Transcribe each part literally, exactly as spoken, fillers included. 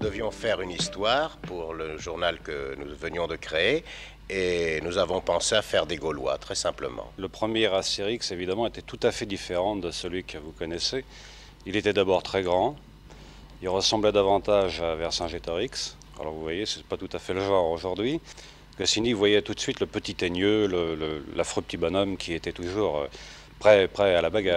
devions faire une histoire pour le journal que nous venions de créer et nous avons pensé à faire des Gaulois, très simplement. Le premier Astérix, évidemment, était tout à fait différent de celui que vous connaissez. Il était d'abord très grand, il ressemblait davantage à Vercingétorix. Alors vous voyez, c'est pas tout à fait le genre aujourd'hui. Goscinny voyait tout de suite le petit teigneux, l'affreux petit bonhomme qui était toujours euh, prêt, prêt à la bagarre.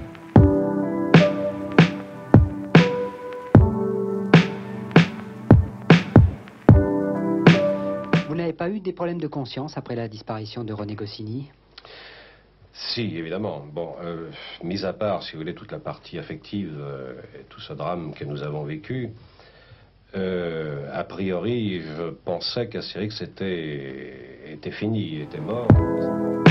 Vous n'avez pas eu des problèmes de conscience après la disparition de René Goscinny? Si, évidemment. Bon, euh, mis à part, si vous voulez, toute la partie affective euh, et tout ce drame que nous avons vécu, euh, a priori, je pensais qu'Astérix était, était fini, était mort.